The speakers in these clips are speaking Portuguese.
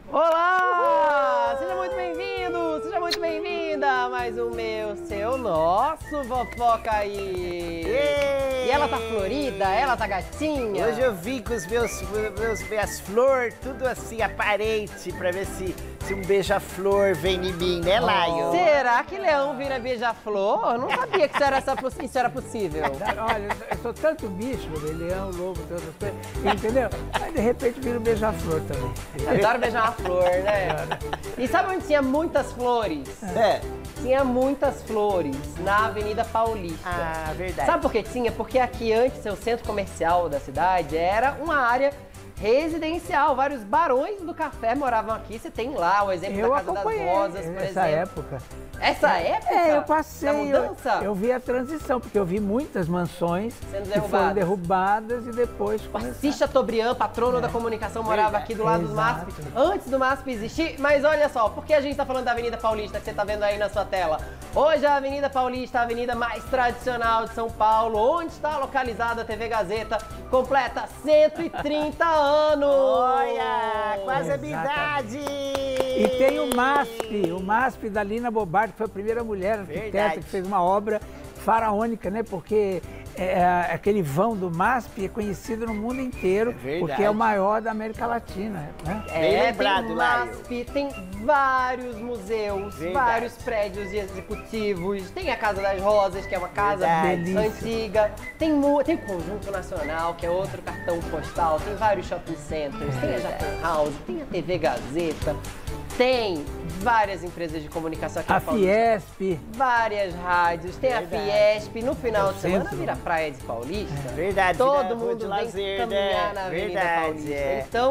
Olá! Seja muito bem-vindo, seja muito bem-vinda a mais um meu, seu, nosso Fofoca aí! E ela tá florida, ela tá gatinha? Hoje eu vim com os minhas flores, tudo assim, aparente, pra ver se um beija-flor vem em mim, né, Lion? Será que leão vira beija-flor? Eu não sabia que isso era possível. Olha, eu sou tanto bicho, leão, lobo, todas as coisas, entendeu? Aí de repente vira um beija-flor também. Adoro beijar uma flor, né? E sabe onde tinha muitas flores? Tinha muitas flores na Avenida Paulista. Ah, verdade. Sabe por que tinha? Porque aqui antes, o centro comercial da cidade era uma área residencial. Vários barões do café moravam aqui. Você tem lá o exemplo da Casa das Rosas, por exemplo. Época. Essa época? Eu passei. Da mudança? Eu vi a transição, porque eu vi muitas mansões que foram derrubadas e depois Assis Chateaubriand, patrono da comunicação, morava aqui do lado do MASP, antes do MASP existir. Mas olha só, por que a gente tá falando da Avenida Paulista, que você tá vendo aí na sua tela? Hoje a Avenida Paulista, a avenida mais tradicional de São Paulo, onde está localizada a TV Gazeta, completa 130 anos! Olha, quase a minha idade! E tem o MASP da Lina Bobardi, que foi a primeira mulher arquiteta que fez uma obra faraônica, né? Porque aquele vão do MASP é conhecido no mundo inteiro, porque é o maior da América Latina, né? Bem lembrado, tem MASP, tem vários museus, vários prédios executivos, tem a Casa das Rosas, que é uma casa antiga, tem o Conjunto Nacional, que é outro cartão postal, tem vários shopping centers, tem a Japan House, tem a TV Gazeta, tem várias empresas de comunicação aqui a Fiesp. Várias rádios, tem a Fiesp. No final de semana vira Praia de Paulista. Todo mundo vem caminhar na Avenida Paulista. Então,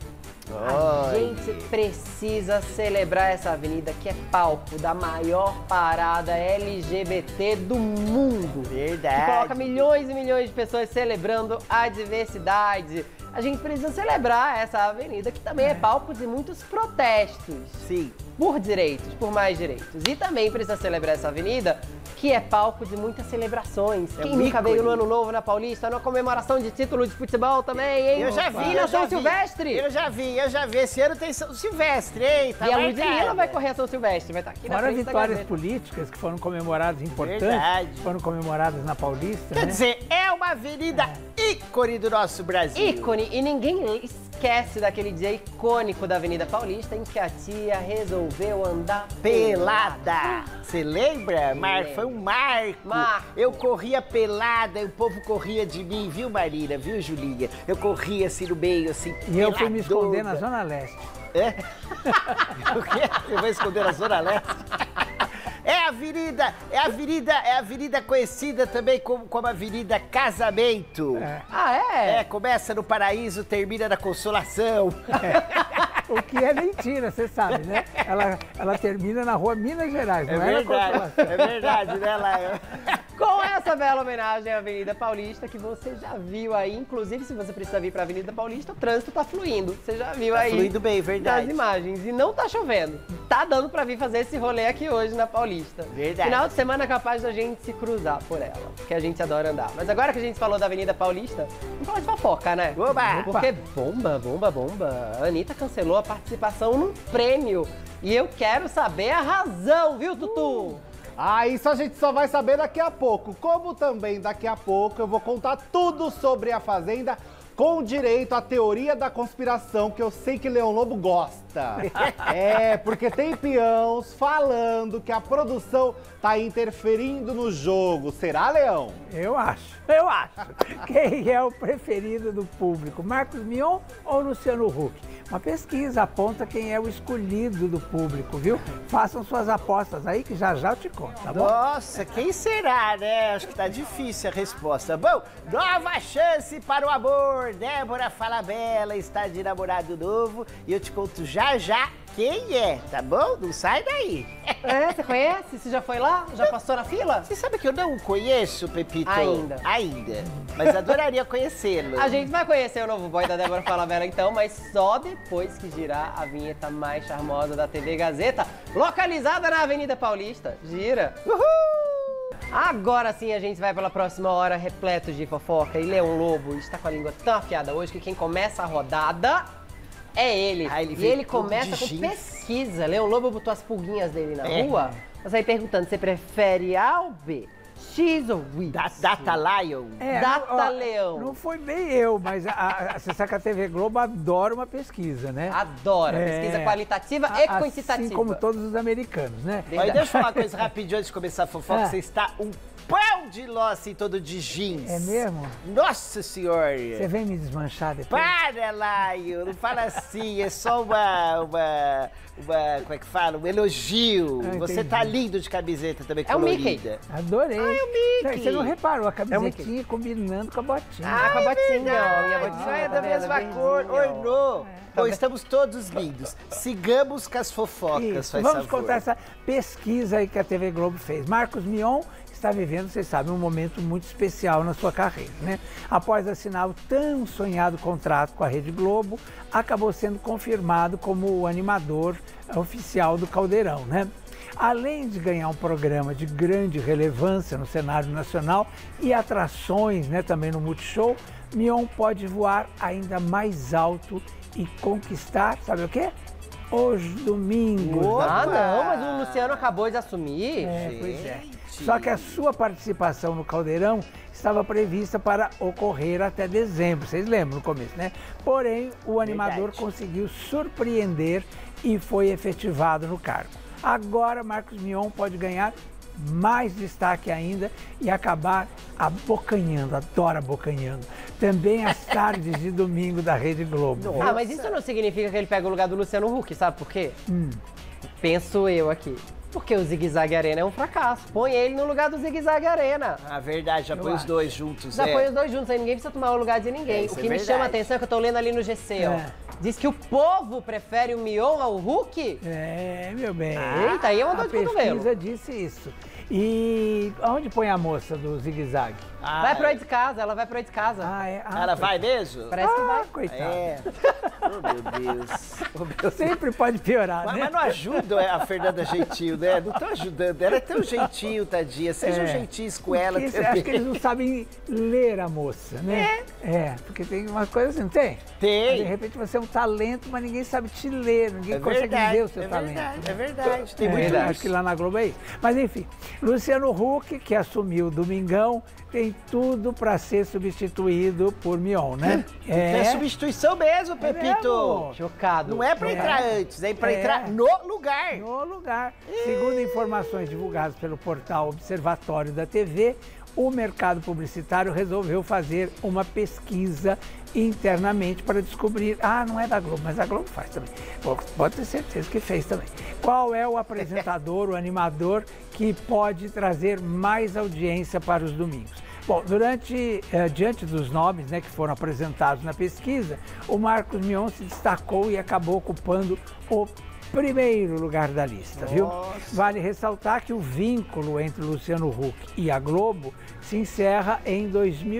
a gente precisa celebrar essa avenida que é palco da maior parada LGBT do mundo. Que coloca milhões e milhões de pessoas celebrando a diversidade. A gente precisa celebrar essa avenida que também é palco de muitos protestos. Sim. Por direitos, por mais direitos. E também precisa celebrar essa avenida que é palco de muitas celebrações. Quem nunca veio no Ano Novo na Paulista, na comemoração de título de futebol também, hein? Eu já vi, na São Silvestre. Eu já vi. Esse ano tem São Silvestre, hein? Tá, e a Ludmilla vai correr a São Silvestre, vai estar aqui na frente da vitórias políticas que foram comemoradas, importantes, foram comemoradas na Paulista. Quer dizer, é uma avenida ícone do nosso Brasil. Ícone, e ninguém esquece daquele dia icônico da Avenida Paulista em que a tia resolveu andar pelada. Você lembra? Foi um marco. Eu corria pelada e o povo corria de mim, viu, Marina? Viu, Julinha? Eu corria assim no meio, assim, e eu fui me esconder na Zona Leste. É? O quê? Você vai esconder na Zona Leste? É a avenida conhecida também como Avenida Casamento. Começa no Paraíso, termina na Consolação. O que é mentira, você sabe, né? Ela termina na rua Minas Gerais, não é? É verdade, né, Laia? Com essa bela homenagem à Avenida Paulista, que você já viu aí, inclusive se você precisa vir para a Avenida Paulista, o trânsito tá fluindo. Você já viu aí. Tá fluindo bem, verdade. Nas imagens. E não tá chovendo. Tá dando para vir fazer esse rolê aqui hoje na Paulista. Verdade. Final de semana é capaz da gente se cruzar por ela, porque a gente adora andar. Mas agora que a gente falou da Avenida Paulista, vamos falar de fofoca, né? Oba! Porque bomba. A Anitta cancelou a participação num prêmio. E eu quero saber a razão, viu, Tutu? Isso a gente só vai saber daqui a pouco. Como também daqui a pouco eu vou contar tudo sobre a Fazenda com direito à teoria da conspiração, que eu sei que Leão Lobo gosta. Porque tem peões falando que a produção tá interferindo no jogo. Será, Leão? Eu acho. Quem é o preferido do público, Marcos Mion ou Luciano Huck? Uma pesquisa aponta quem é o escolhido do público, viu? Façam suas apostas aí que já eu te conto, tá bom? Nossa, quem será, né? Acho que tá difícil a resposta. Bom, nova chance para o amor. Débora Falabella está de namorado novo e eu te conto já quem é, tá bom? Não sai daí. Você conhece? Você já foi lá? Já passou na fila? Você sabe que eu não conheço, Pepito? Ainda. Mas adoraria conhecê-lo. A gente vai conhecer o novo boy da Débora Falabella então, mas só depois que girar a vinheta mais charmosa da TV Gazeta, localizada na Avenida Paulista. Gira! Uhul! Agora sim a gente vai pela próxima hora repleto de fofoca e Leão Lobo está com a língua tão afiada hoje que quem começa a rodada É ele. Ah, ele e veio ele começa de com jeans. pesquisa. Leão Lobo botou as pulguinhas dele na rua. Mas aí perguntando, você prefere A ou B? X ou Y? Data Lion. Data Leão. Não foi bem eu, mas você sabe que a TV Globo adora uma pesquisa, né? Adora. Pesquisa qualitativa e quantitativa. Assim como todos os americanos, né? Olha, deixa eu falar uma coisa rapidinho antes de começar a fofoca. Você está um pão de ló assim, todo de jeans. É mesmo? Nossa senhora. Você vem me desmanchar depois? Para, Lion, não fala assim, é só como é que fala? Um elogio. Você tá lindo de camiseta também, colorida. Adorei. Ah, é o Mickey. Você não reparou, a camisetinha combinando com a botinha. Com a botinha, minha botinha é da mesma cor. Oi, Nô. Bom, estamos todos lindos. Sigamos com as fofocas, faz Vamos favor. contar essa pesquisa aí que a TV Globo fez. Marcos Mion está vivendo, vocês sabem, um momento muito especial na sua carreira, né? Após assinar o tão sonhado contrato com a Rede Globo, acabou sendo confirmado como o animador oficial do Caldeirão, né? Além de ganhar um programa de grande relevância no cenário nacional e atrações, né, também no Multishow, Mion pode voar ainda mais alto e conquistar, sabe o quê? Os domingos. Não, mas o Luciano acabou de assumir. Pois é. Só que a sua participação no Caldeirão estava prevista para ocorrer até dezembro, vocês lembram no começo, né? Porém, o animador conseguiu surpreender e foi efetivado no cargo. Agora, Marcos Mion pode ganhar mais destaque ainda e acabar abocanhando, adora abocanhando, também às tardes de domingo da Rede Globo. Mas isso não significa que ele pega o lugar do Luciano Huck, sabe por quê? Penso eu aqui. Porque o Zig Zag Arena é um fracasso. Põe ele no lugar do Zig Zag Arena. Ah, verdade, já põe os dois juntos. Já põe os dois juntos, aí ninguém precisa tomar o lugar de ninguém. O que me chama a atenção é que eu tô lendo ali no GC, ó. Diz que o povo prefere o Mion ao Huck. É, meu bem. Eita, aí é uma dor de cotovelo. A pesquisa disse isso. E aonde põe a moça do Zig Zag? Vai pro aí de casa, ela vai pro aí de casa. Ela vai mesmo? Parece que vai. Coitada. Oh, meu Deus. Sempre pode piorar, né? Mas não ajuda a Fernanda Gentil, né? Não estão ajudando. Ela é tão gentil, tadinha. Sejam gentis com ela também. Acho que eles não sabem ler a moça, né? Porque tem umas coisas assim, não tem? Tem. De repente você é um talento, mas ninguém sabe te ler, ninguém consegue ver o seu talento. É verdade. Tem muito isso. Acho que lá na Globo é isso. Mas enfim, Luciano Huck, que assumiu o Domingão, tem tudo para ser substituído por Mion, né? É substituição mesmo, Pepito. Chocado. Não é para entrar antes, é para entrar no lugar. No lugar. Segundo informações divulgadas pelo portal Observatório da TV, o mercado publicitário resolveu fazer uma pesquisa internamente para descobrir, não é da Globo, mas a Globo faz também. Pode ter certeza que fez também. Qual é o apresentador, o animador que pode trazer mais audiência para os domingos? Bom, diante dos nomes, né, que foram apresentados na pesquisa, o Marcos Mion se destacou e acabou ocupando o primeiro lugar da lista, viu? Vale ressaltar que o vínculo entre Luciano Huck e a Globo se encerra em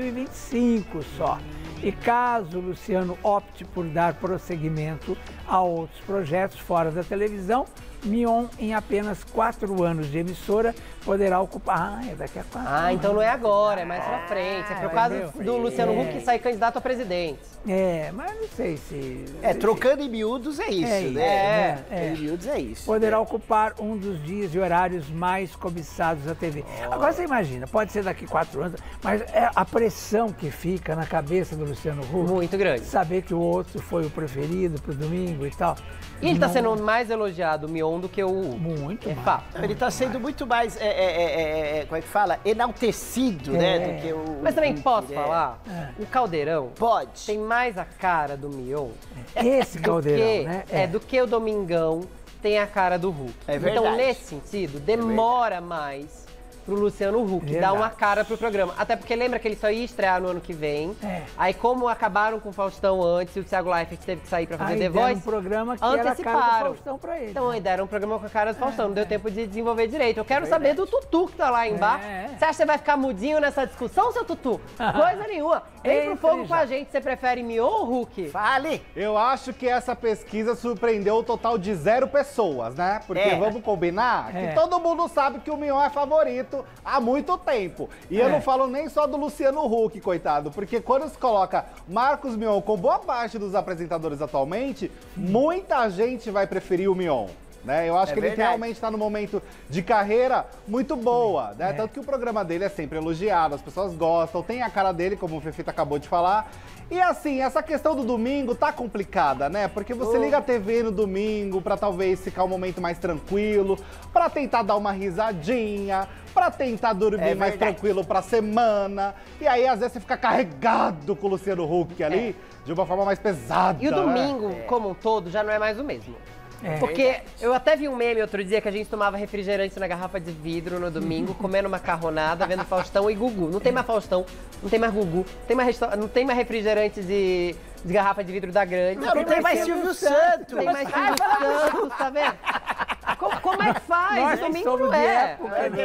2025 só. E caso o Luciano opte por dar prosseguimento a outros projetos fora da televisão, Mion, em apenas 4 anos de emissora, poderá ocupar... é daqui a 4 anos. Então não é agora, é mais pra frente. É pro caso do Luciano Huck sair candidato a presidente. Mas não sei se... trocando em miúdos é isso, né? Em miúdos é isso. Poderá ocupar um dos dias e horários mais cobiçados da TV. Agora você imagina, pode ser daqui 4 anos, mas é a pressão que fica na cabeça do Luciano Huck. Muito grande. Saber que o outro foi o preferido pro domingo e tal. E ele tá sendo mais elogiado, o Mion, do que o Huck. Muito mais. Fato. Ele tá sendo muito mais, como é que fala? Enaltecido, né? Do que o... Mas também posso falar? O Caldeirão pode. Tem mais a cara do Mion. Esse Caldeirão, né? Do que o Domingão tem a cara do Huck. É verdade. Então, nesse sentido, demora mais pro Luciano Huck dar uma cara pro programa. Até porque lembra que ele só ia estrear no ano que vem. Aí como acabaram com o Faustão antes e o Thiago Leifert teve que sair pra fazer The Voice, um programa que era a cara do Faustão pra ele. Então aí deram um programa com a cara do Faustão, não deu tempo de desenvolver direito. Eu quero saber do Tutu que tá lá embaixo. Você acha que você vai ficar mudinho nessa discussão, seu Tutu? Coisa nenhuma. Vem pro fogo com a gente, você prefere Mion ou Huck? Fale! Eu acho que essa pesquisa surpreendeu o total de 0 pessoas, né? Porque vamos combinar que todo mundo sabe que o Mion é favorito certo há muito tempo. E eu não falo nem só do Luciano Huck, coitado, porque quando se coloca Marcos Mion com boa parte dos apresentadores atualmente, muita gente vai preferir o Mion. Né? Eu acho que ele realmente está num momento de carreira muito boa, né? Tanto que o programa dele é sempre elogiado, as pessoas gostam, tem a cara dele, como o Fefita acabou de falar. E assim, essa questão do domingo tá complicada, né? Porque você liga a TV no domingo pra talvez ficar um momento mais tranquilo, pra tentar dar uma risadinha, pra tentar dormir mais tranquilo pra semana. E aí, às vezes, você fica carregado com o Luciano Huck ali, de uma forma mais pesada. E o domingo, como um todo, já não é mais o mesmo. Porque eu até vi um meme outro dia que a gente tomava refrigerante na garrafa de vidro no domingo, comendo macarronada, vendo Faustão e Gugu. Não tem mais Faustão, não tem mais Gugu, não tem mais refrigerante de garrafa de vidro da Grande. Não tem mais Silvio Santos. Não tem mais Silvio Santos, tá vendo? Como é que faz? Domingo não é.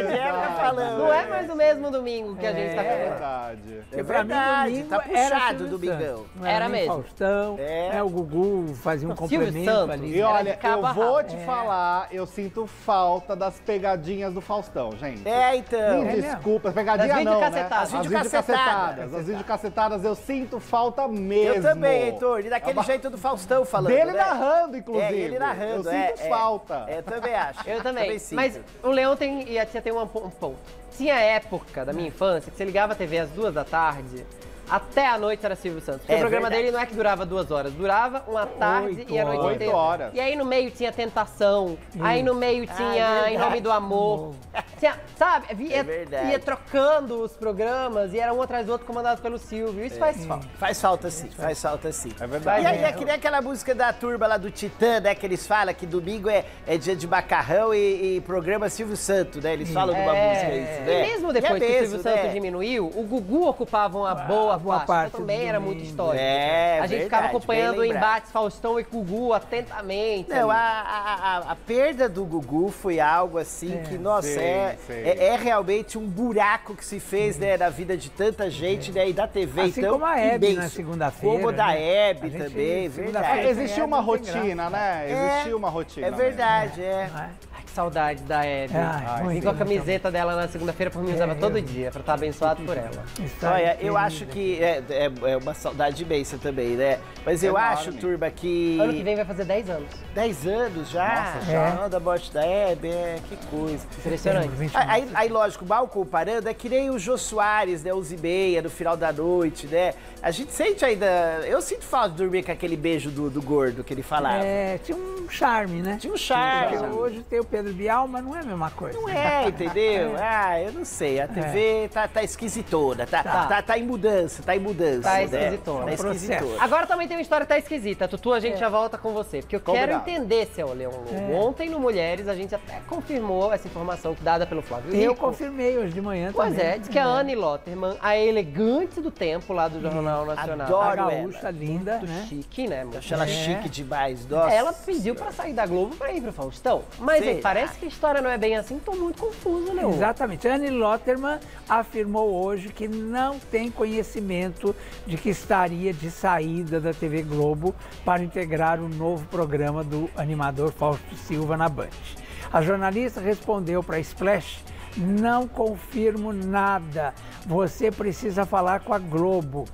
Não é mais o mesmo domingo que a gente tá falando. Verdade. É verdade, tá puxado o domingão. Era mesmo. Faustão, o Gugu fazia um complemento ali. E olha, eu vou te falar, eu sinto falta das pegadinhas do Faustão, gente. Então. Me desculpa, pegadinha não, né? As videocacetadas. As videocacetadas eu sinto falta mesmo. Eu também, Heitor. E daquele jeito do Faustão falando, dele narrando, inclusive. Ele narrando, eu sinto falta. Eu também acho. Eu também. Mas o Leão e a tia tem um ponto. Tinha época da minha infância que você ligava a TV às 2 da tarde, até a noite era Silvio Santos. Porque o programa dele não é que durava 2 horas, durava uma tarde e a noite inteira. 8 horas. E aí no meio tinha Tentação, aí no meio tinha Em Nome do Amor. Tinha, sabe? Ia trocando os programas e era um atrás do outro comandado pelo Silvio. Isso faz falta. Faz falta sim, faz falta sim. É verdade. E aí é que nem aquela música da turma lá do Titã, né? Que eles falam que domingo é dia de macarrão e programa Silvio Santos, né? Eles falam de uma música isso, né? E mesmo depois que o Silvio Santos diminuiu, o Gugu ocupava uma boa parte. Também era muito histórico. A gente ficava acompanhando embates Faustão e Gugu atentamente. Não, a perda do Gugu foi algo assim que, nossa, é realmente um buraco que se fez, né, na vida de tanta gente, né, e da TV, assim então, como a Hebe na segunda-feira. Como da Hebe também, verdade. Existia uma rotina, né? Existia uma rotina. É verdade, Ai, que saudade da Hebe. Vim com a camiseta dela na segunda-feira, por mim usava todo dia, pra estar abençoado por ela. Olha, eu acho que é uma saudade imensa também, né? Mas eu acho, turma, que... Ano que vem vai fazer 10 anos. 10 anos já? Nossa, já. Da morte da Hebe, que coisa. Impressionante. Aí, lógico, mal comparando, é que nem o Jô Soares, né? 11h30, no final da noite, né? A gente sente ainda... Eu sinto falta de dormir com aquele beijo do gordo que ele falava. Tinha um charme, né? Tinha um charme. Porque hoje tem o Pedro Bial, mas não é a mesma coisa. Não é, entendeu? Eu não sei. A TV tá esquisitona, tá em mudança, Tá esquisitona. Tá esquisitona. Agora também tem uma história que tá esquisita. Tutu, a gente já volta com você. Porque eu quero entender, seu Leão Lobo. Ontem no Mulheres, a gente até confirmou essa informação dada pelo Flávio Rico. Eu confirmei hoje de manhã também. Pois diz que a Anne Lotterman, a elegante do tempo lá do Jornal Nacional. Adoro a gaúcha linda, muito chique, né? Eu acho ela chique demais, nossa. Ela pediu pra sair da Globo pra ir pro Faustão. Mas parece que a história não é bem assim. Tô muito confuso, Leão. Exatamente. A Anne Lotterman afirmou hoje que não tem conhecimento de que estaria de saída da TV Globo para integrar o novo programa do animador Fausto Silva na Band. A jornalista respondeu para a Splash: não confirmo nada, você precisa falar com a Globo.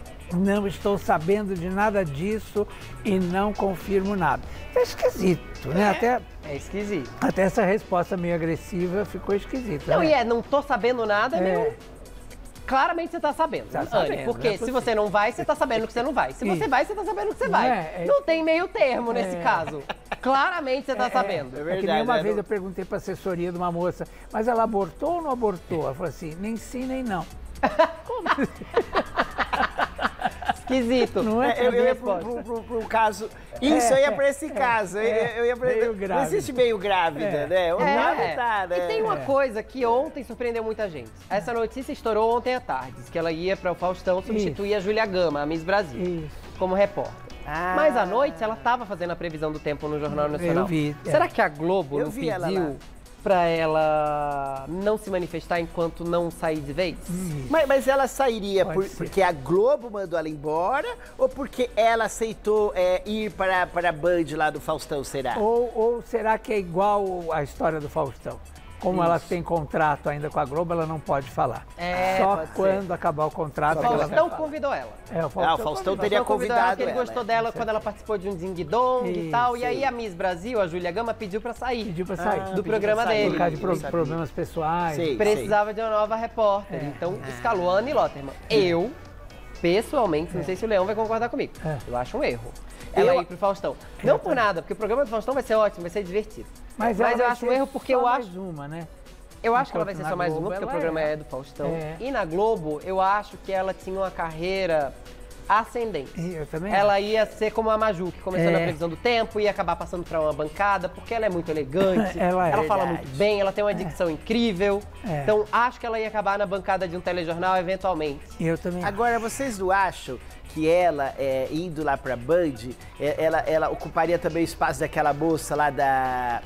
Não estou sabendo de nada disso e não confirmo nada. É esquisito, né? É esquisito. Até essa resposta meio agressiva ficou esquisita. Não, né? não tô sabendo nada, meio... Claramente você tá sabendo, Anne, porque se você não vai, você tá sabendo que você não vai. Se você vai, você tá sabendo que você vai. Não tem meio termo nesse caso. Claramente você tá sabendo. É verdade, que nem uma vez eu perguntei pra assessoria de uma moça, mas ela abortou ou não abortou? Ela falou assim, nem sim, nem não. Como assim? Esquisito. Não é? Eu ia pro caso... Isso, eu ia pra esse caso. Eu ia pra... Meio grávida. Não existe meio grávida, né? Tá, né? E tem uma coisa que ontem surpreendeu muita gente. Essa notícia estourou ontem à tarde, que ela ia para o Faustão substituir a Júlia Gama, a Miss Brasil, como repórter. Mas à noite ela estava fazendo a previsão do tempo no Jornal Nacional. Eu vi. Será que a Globo não pediu pra ela não se manifestar enquanto não sair de vez? Mas ela sairia porque a Globo mandou ela embora ou porque ela aceitou ir para a Band lá do Faustão, será? Ou será que é igual a história do Faustão? como ela tem contrato ainda com a Globo, ela não pode falar. Só quando acabar o contrato. O Faustão convidou ela. O Faustão teria convidado ela. Ele gostou dela quando ela participou de um ding-dong e tal. E aí a Miss Brasil, a Júlia Gama, pediu pra sair. Do programa dele. Por causa de problemas pessoais. Precisava de uma nova repórter. Então, escalou a Anny Lotterman. Eu, pessoalmente, não sei se o Leão vai concordar comigo. Eu acho um erro. Ela ir pro Faustão. Não por nada, porque o programa do Faustão vai ser ótimo, vai ser divertido. Mas eu acho um erro porque eu acho... mais uma, né? Eu acho que ela vai ser só mais uma, porque o programa é do Faustão. E na Globo, eu acho que ela tinha uma carreira ascendente. Eu também. Ela ia ser como a Maju, que começou na previsão do tempo, ia acabar passando para uma bancada, porque ela é muito elegante, ela fala muito bem, ela tem uma dicção incrível. Então, acho que ela ia acabar na bancada de um telejornal eventualmente. Eu também. Agora, vocês não acham que ela, indo lá pra Band, ela ocuparia também o espaço daquela moça lá da...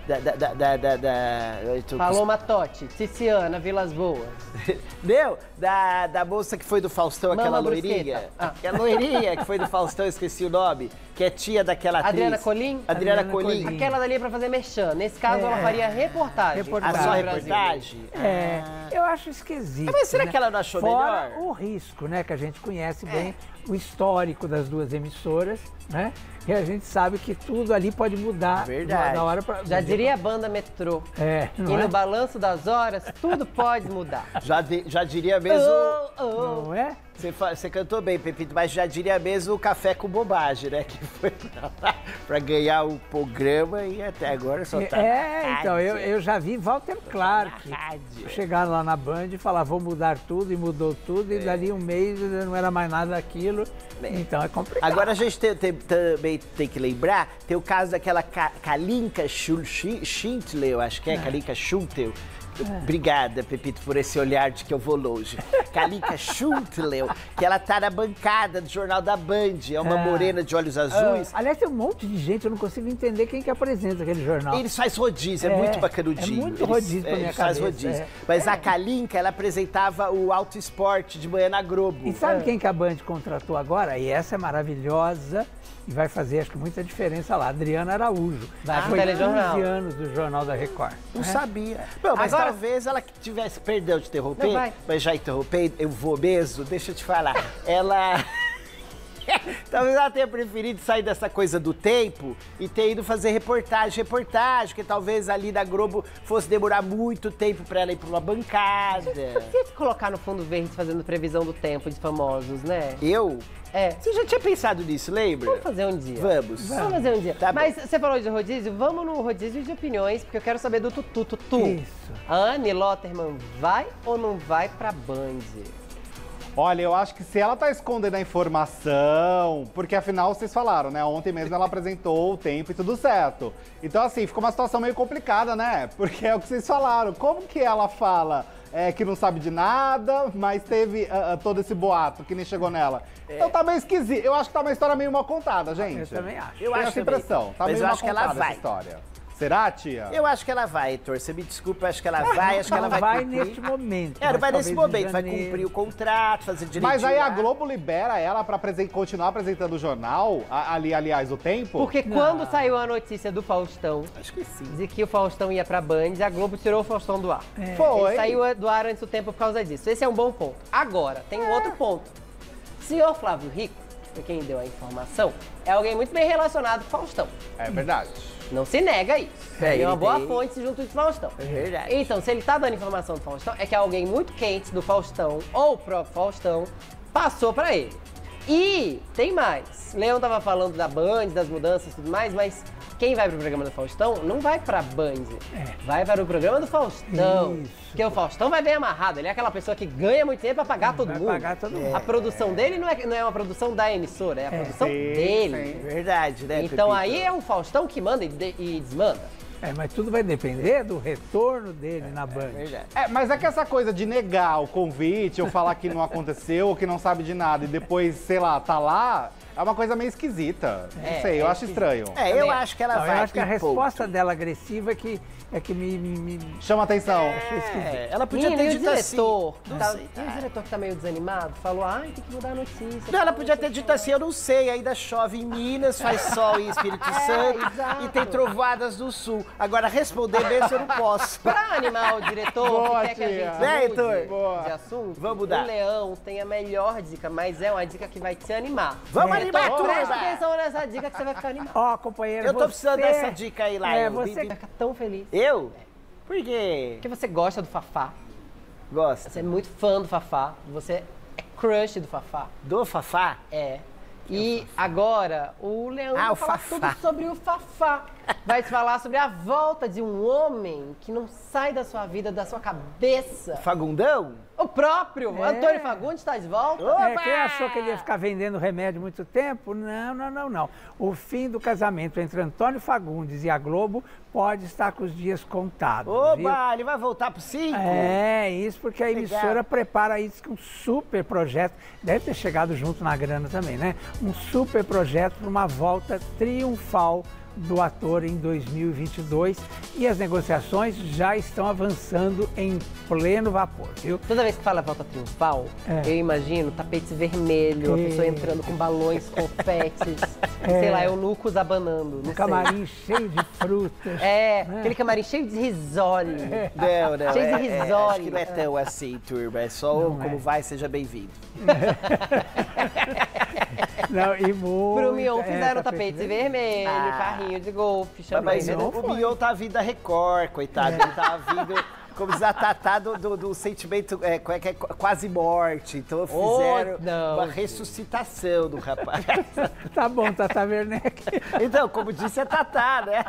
Paloma Totti, Tiziana, Vilas Boas. Deu? Da moça que foi do Faustão, aquela loirinha. Aquela loirinha que foi do Faustão, esqueci o nome. Que é tia daquela atriz. Adriana Colim? Adriana Colim. Aquela dali é pra fazer merchan. Nesse caso, ela faria reportagem. A sua reportagem? Eu acho esquisito. Mas será que ela não achou Fora melhor? o risco, né? Que a gente conhece bem o histórico das duas emissoras, né? E a gente sabe que tudo ali pode mudar da hora pra... Já diria a banda Metrô. E no balanço das horas, tudo pode mudar. Já diria mesmo... Não é? Você cantou bem, Pepito, mas já diria mesmo o Café com Bobagem, né? Que foi pra ganhar o programa e até agora só tá... Então, eu já vi Walter Clark chegar lá na Band e falar, vou mudar tudo, e mudou tudo, e dali um mês não era mais nada daquilo. Então é complicado. Agora a gente também tem que lembrar, tem o caso daquela Kalinka Schindler, eu acho que Kalinka Schindler. Obrigada, Pepito, por esse olhar de que eu vou longe. Kalinka Schindler, que ela tá na bancada do Jornal da Band, é uma morena de olhos azuis. Aliás, tem um monte de gente, eu não consigo entender quem que apresenta aquele jornal. Eles fazem rodízio, é muito bacanudinho. É muito rodízio pra minha cabeça. Rodízio. Mas a Kalinka, ela apresentava o Auto Esporte de manhã na Globo. E sabe quem que a Band contratou agora? E essa é maravilhosa e vai fazer, acho que, muita diferença lá. Adriana Araújo. Foi 15 anos do Jornal da Record. Não sabia. Não, mas agora, talvez ela tivesse... Perdão de interromper, mas já interrompei, eu vou mesmo, deixa eu te falar. Ela... Talvez ela tenha preferido sair dessa coisa do tempo e ter ido fazer reportagem, que talvez ali da Globo fosse demorar muito tempo pra ela ir pra uma bancada. Você se colocar no Fundo Verde fazendo previsão do tempo de famosos, né? Eu? Você já tinha pensado nisso, lembra? Vamos fazer um dia. Vamos fazer um dia. Tá Mas você falou de rodízio, vamos no rodízio de opiniões, porque eu quero saber do Tutu. Isso. A Anny Lotterman vai ou não vai pra Band? Olha, eu acho que se ela tá escondendo a informação, porque afinal vocês falaram, né? Ontem mesmo ela apresentou o tempo e tudo certo. Então assim, ficou uma situação meio complicada, né? Porque é o que vocês falaram. Como que ela fala que não sabe de nada, mas teve todo esse boato que nem chegou nela? Então tá meio esquisito. Eu acho que tá uma história meio mal contada, gente. Eu também acho. Eu acho essa impressão. Tá mas meio eu mal acho que ela contada vai. essa história. Será, tia? Eu acho que ela vai, Heitor. Você me desculpa, eu acho que ela vai. Acho que ela vai cumprir. Neste momento. Não vai nesse momento. Vai cumprir o contrato, fazer direitinho. Mas aí a Globo libera ela pra continuar apresentando o jornal, aliás, o tempo? Porque quando saiu a notícia do Faustão, acho que sim, de que o Faustão ia pra Band, a Globo tirou o Faustão do ar. Foi. Ele saiu do ar antes do tempo por causa disso. Esse é um bom ponto. Agora, tem um outro ponto. Senhor Flávio Rico, foi quem deu a informação, é alguém muito bem relacionado com o Faustão. É verdade. Não se nega isso. Tem uma boa fonte junto do Faustão. É verdade. Então, se ele tá dando informação do Faustão, é que alguém muito quente do Faustão, ou o próprio Faustão, passou pra ele. E tem mais. Leão tava falando da Band, das mudanças e tudo mais, mas quem vai pro programa do Faustão não vai pra Band. Vai para o programa do Faustão. Isso. Porque o Faustão vai bem amarrado. Ele é aquela pessoa que ganha muito dinheiro pra pagar todo mundo. Pagar todo mundo. A produção dele não é uma produção da emissora, é a produção dele. Sim. Verdade, né, Então Pepito? aí é o Faustão que manda e desmanda. Mas tudo vai depender do retorno dele na Band. Verdade. Mas é que essa coisa de negar o convite, ou falar que não aconteceu, ou que não sabe de nada, e depois, sei lá, tá lá, é uma coisa meio esquisita. Não sei, eu acho estranho. Eu acho que ela vai. Eu acho que a resposta dela agressiva é que me chama atenção. Ela podia ter dito assim. O diretor que tá meio desanimado falou, tem que mudar a notícia. Não, ela podia ter dito assim, eu não sei, ainda chove em Minas, faz sol em Espírito Santo e tem trovoadas no sul. Agora, responder mesmo eu não posso. Pra animar o diretor, que quer que a gente mude de assunto, vamos mudar. O Leão tem a melhor dica, mas é uma dica que vai te animar. Vamos animar, turma! Presta atenção nessa dica que você vai ficar animado. Ó, companheiro, eu tô precisando dessa dica aí, lá. Você vai ficar tão feliz. Eu? Por quê? Porque você gosta do Fafá. Gosta. Você é muito fã do Fafá. Você é crush do Fafá. Do Fafá? É. E agora, o Leão vai falar tudo sobre o Fafá. Vai te falar sobre a volta de um homem que não sai da sua vida, da sua cabeça. Fagundão? O próprio, Antônio Fagundes está de volta. Quem achou que ele ia ficar vendendo remédio muito tempo? Não. O fim do casamento entre Antônio Fagundes e a Globo pode estar com os dias contados. Oba, ele vai voltar pro 5? Isso porque a emissora prepara isso com um super projeto. Deve ter chegado junto na grana também, né? Um super projeto para uma volta triunfal do ator em 2022 e as negociações já estão avançando em pleno vapor, viu? Toda vez que fala volta triunfal, eu imagino tapete vermelho, a pessoa entrando com balões, confetes, sei lá, eunucos abanando. Um camarim cheio de frutas. Aquele camarim cheio de risole. Não. Cheio de risole. Acho que não é tão assim, turma. É só como vai, seja bem-vindo. Não, e muito. Pro Mion fizeram tapete vermelho, carrinho de golfe, mas o Mion tá vindo da Record, coitado. Ele tá vindo como desatado do sentimento quase morte. Então fizeram uma ressuscitação do rapaz. Tá bom, Tata Werneck. Então, como disse a Tatá, né?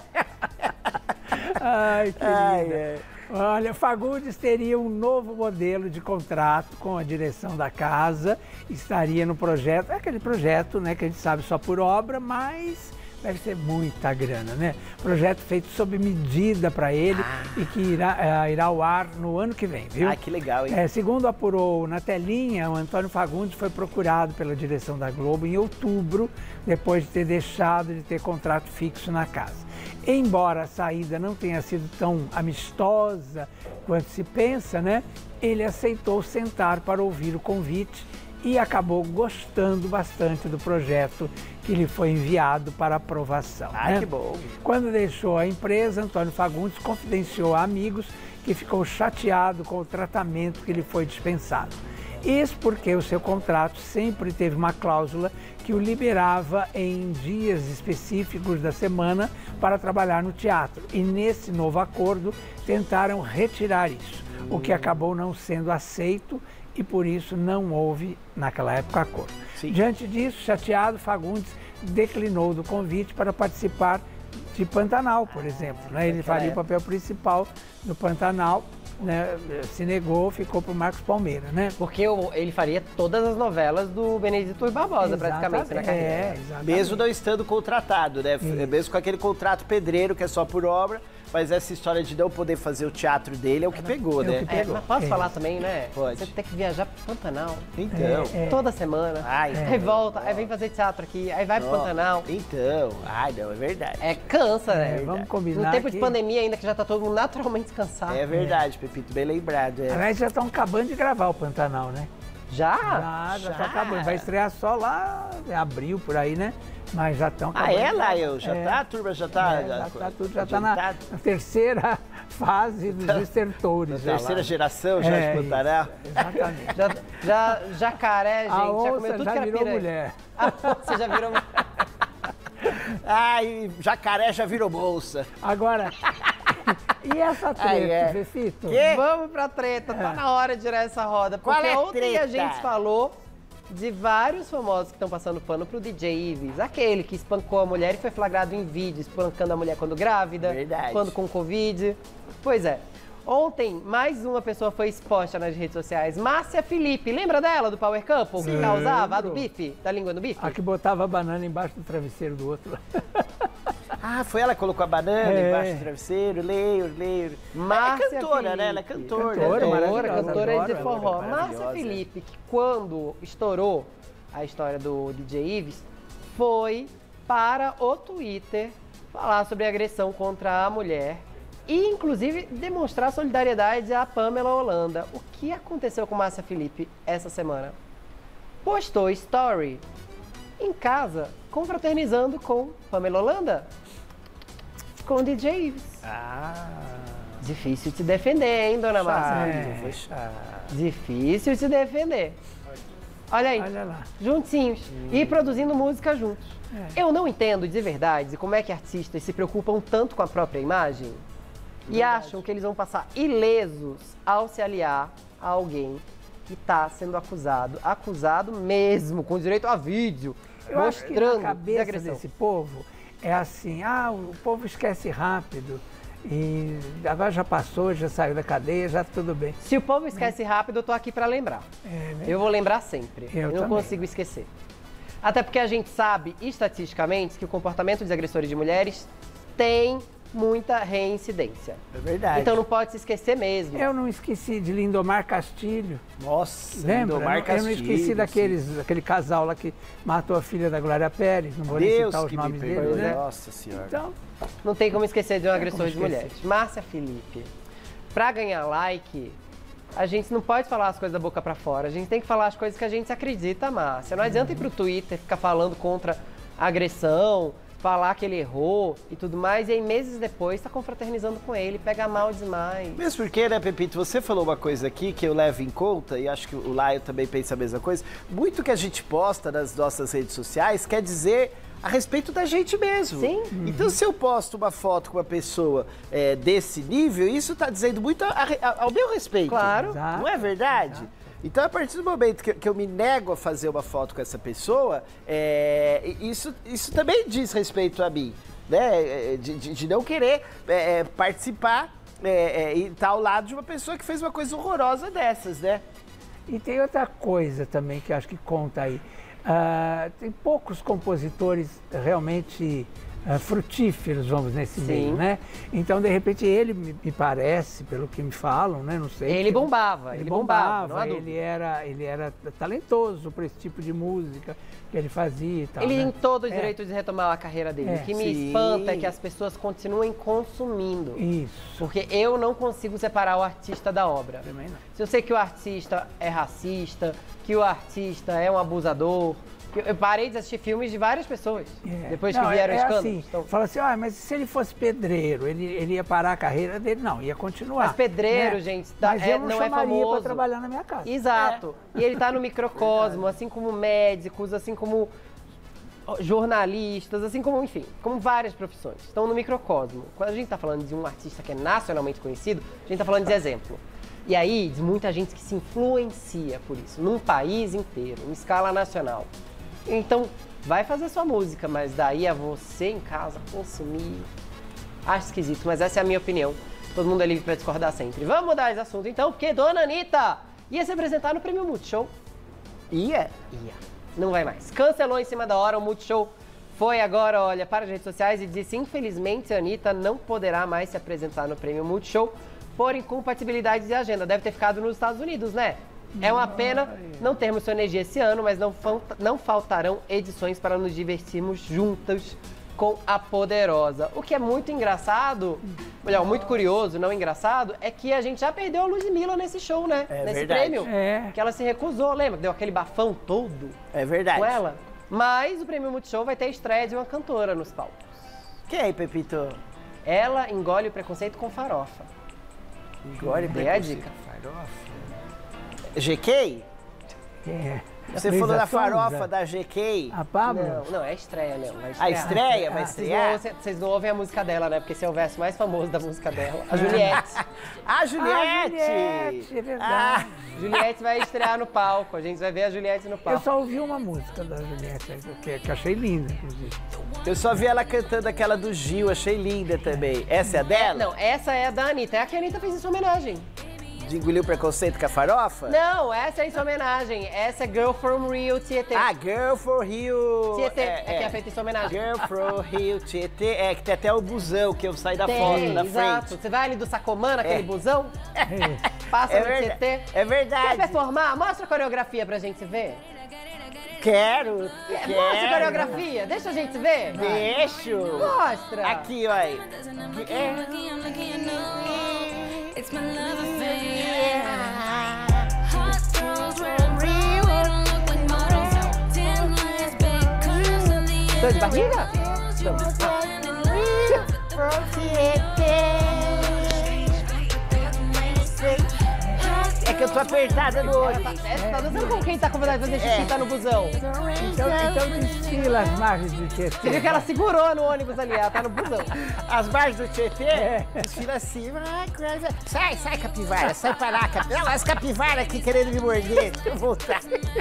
Ai, querida. Olha, Fagundes teria um novo modelo de contrato com a direção da casa, estaria no projeto, aquele projeto, né, que a gente sabe só por obra, mas deve ser muita grana, né? Projeto feito sob medida para ele e que irá ao ar no ano que vem, viu? Que legal, hein? Segundo apurou na telinha, o Antônio Fagundes foi procurado pela direção da Globo em outubro, depois de ter deixado de ter contrato fixo na casa. Embora a saída não tenha sido tão amistosa quanto se pensa, né? Ele aceitou sentar para ouvir o convite e acabou gostando bastante do projeto que lhe foi enviado para aprovação. Que bom! Quando deixou a empresa, Antônio Fagundes confidenciou a amigos que ficou chateado com o tratamento que lhe foi dispensado. Isso porque o seu contrato sempre teve uma cláusula que o liberava em dias específicos da semana para trabalhar no teatro. E nesse novo acordo tentaram retirar isso, o que acabou não sendo aceito e por isso não houve naquela época acordo. Diante disso, chateado, Fagundes declinou do convite para participar de Pantanal, por exemplo. Né? Ele faria o papel principal do Pantanal. Né, se negou, ficou pro Marcos Palmeira, né? Porque ele faria todas as novelas do Benedito Rui Barbosa, praticamente, na carreira. Mesmo não estando contratado, né? Mesmo com aquele contrato pedreiro que é só por obra, mas essa história de não poder fazer o teatro dele é o que pegou, né? Mas posso falar também, né? Pode. Você tem que viajar pro Pantanal. Então. Toda semana. Aí volta, aí vem fazer teatro aqui, aí vai pro Pantanal. Então. Não, é verdade. Cansa, né? Vamos combinar. No tempo de pandemia ainda, que já tá todo mundo naturalmente cansado. É verdade, Pepito, bem lembrado. Aliás, já estão acabando de gravar o Pantanal, né? Já tá acabando. Vai estrear só lá em abril, por aí, né? Mas já estão acabando. Lael? A turma já tá... Já tá na terceira fase dos estertores. Na terceira geração já de Pantanal? Exatamente. Jacaré, gente, a onça já comeu tudo já que era virou piranha. mulher. A onça já virou mulher. Jacaré já virou bolsa. Agora... E essa treta, Fefito? Vamos pra treta, tá na hora de tirar essa roda. Porque ontem a gente falou de vários famosos que estão passando pano pro DJ Ives. Aquele que espancou a mulher e foi flagrado em vídeo, espancando a mulher quando grávida, quando com Covid. Pois é. Ontem, mais uma pessoa foi exposta nas redes sociais. Márcia Felipe, lembra dela, do Power Couple? Que causava a do bife, da língua do bife? A que botava a banana embaixo do travesseiro do outro. Foi ela que colocou a banana embaixo do travesseiro, leio. Márcia cantora, Felipe. né? Ela é cantora. Cantora de forró. Márcia Felipe, que quando estourou a história do DJ Ives, foi para o Twitter falar sobre agressão contra a mulher e, inclusive, demonstrar solidariedade à Pamela Holanda. O que aconteceu com Márcia Felipe essa semana? Postou story em casa, confraternizando com Pamela Holanda, com DJ Ives. Difícil te defender, hein, dona Márcia? Difícil te defender. Olha aí, olha lá. Juntinhos. E produzindo música juntos. Eu não entendo de verdade como é que artistas se preocupam tanto com a própria imagem e acham que eles vão passar ilesos ao se aliar a alguém que está sendo acusado mesmo, com direito a vídeo, mostrando acho que na cabeça desse povo é assim, o povo esquece rápido. E agora já passou, já saiu da cadeia, já tudo bem. Se o povo esquece rápido, eu tô aqui para lembrar. Eu vou lembrar sempre. Eu não consigo esquecer. Até porque a gente sabe, estatisticamente, que o comportamento dos agressores de mulheres tem muita reincidência. É verdade. Então não pode se esquecer mesmo. Eu não esqueci de Lindomar Castilho. Nossa, lembra? Lindomar Castilho. Eu não esqueci daquele casal lá que matou a filha da Glória Pérez. Não vou nem citar os nomes deles, né? Nossa Senhora. Então, não tem como esquecer de um agressor de mulheres. Márcia Felipe, pra ganhar like, a gente não pode falar as coisas da boca pra fora. A gente tem que falar as coisas que a gente acredita, Márcia. Não adianta ir pro Twitter ficar falando contra a agressão, falar que ele errou e tudo mais, e aí meses depois tá confraternizando com ele, pega mal demais. Mesmo porque, né, Pepito, você falou uma coisa aqui que eu levo em conta, e acho que o Laio também pensa a mesma coisa, muito que a gente posta nas nossas redes sociais quer dizer a respeito da gente mesmo. Sim. Então, se eu posto uma foto com uma pessoa desse nível, isso tá dizendo muito ao meu respeito. Claro. Não é verdade? Exato. Então, a partir do momento que eu me nego a fazer uma foto com essa pessoa, isso também diz respeito a mim, né? De não querer participar e estar ao lado de uma pessoa que fez uma coisa horrorosa dessas, né? E tem outra coisa também que acho que conta aí. Tem poucos compositores realmente frutíferos, vamos, nesse meio, né? Então, de repente, ele me parece, pelo que me falam, né? Não sei. Ele bombava, ele era talentoso para esse tipo de música que ele fazia e tal. Ele tem todo o direito de retomar a carreira dele. O que me espanta é que as pessoas continuem consumindo. Isso. Porque eu não consigo separar o artista da obra. Também não. Se eu sei que o artista é racista, que o artista é um abusador. Eu parei de assistir filmes de várias pessoas, depois que vieram escândalos. Assim, então... Fala assim, mas se ele fosse pedreiro, ele ia parar a carreira dele? Não, ia continuar. Mas pedreiro, gente, mas eu não é famoso. para trabalhar na minha casa. Exato. E ele tá no microcosmo, assim como médicos, assim como jornalistas, assim como, enfim, como várias profissões. Estão no microcosmo. Quando a gente tá falando de um artista que é nacionalmente conhecido, a gente tá falando de exemplo. E aí, de muita gente que se influencia por isso, num país inteiro, em escala nacional. Então, vai fazer sua música, mas daí a você em casa consumir. Acho esquisito, mas essa é a minha opinião. Todo mundo é livre pra discordar sempre. Vamos mudar esse assunto então, porque Dona Anitta ia se apresentar no Prêmio Multishow. Ia. Não vai mais. Cancelou em cima da hora, o Multishow foi agora, olha, para as redes sociais e disse: infelizmente, a Anitta não poderá mais se apresentar no Prêmio Multishow por incompatibilidade de agenda. Deve ter ficado nos Estados Unidos, né? É uma pena não termos sua energia esse ano, mas não faltarão edições para nos divertirmos juntas com a Poderosa. O que é muito engraçado, melhor, muito curioso, não engraçado, é que a gente já perdeu a Ludmilla nesse show, né? Nesse verdade. prêmio. Que ela se recusou, lembra? Deu aquele bafão todo. É verdade. Com ela. Mas o Prêmio Multishow vai ter a estreia de uma cantora nos palcos. Quem, Pepito? Ela engole o preconceito com farofa. Engole Dei a dica. Farofa? GK? Você falou da farofa da GK? A Pablo? Não, é a estreia, Léo. A estreia? Vai estrear? Vocês não ouvem a música dela, né? Porque esse é o verso mais famoso da música dela. A Juliette. A Juliette! Juliette, é verdade. Juliette vai estrear no palco. A gente vai ver a Juliette no palco. Eu só ouvi uma música da Juliette, que achei linda, inclusive. Eu só vi ela cantando aquela do Gil, achei linda também. Essa é a dela? Não, essa é a da Anitta. É a que a Anitta fez em sua homenagem. De engolir o preconceito com a farofa? Não, essa é em sua homenagem. Essa é Girl from Rio, Tietê. Girl from Rio. Tietê, que é feita em sua homenagem. Girl from Rio, Tietê. Que tem até o busão, que eu saí da foto na exato. frente. Você vai ali do Sacomã, naquele busão, passa no Tietê. É verdade. Quer performar? Mostra a coreografia pra gente ver. Quero. Mostra a coreografia, deixa a gente ver. Deixo. Mostra. Aqui, ó. Dor de barriga? É que eu tô apertada no olho. Tá dançando com quem tá com vontade de fazer xixi, tá no busão. Então desfila as margens do Tietê. Você viu que ela segurou no ônibus ali, ela tá no busão. As margens do Tietê? Desfila assim. Sai, capivara, sai pra lá, capivara. As capivaras aqui querendo me morder. Deixa eu voltar.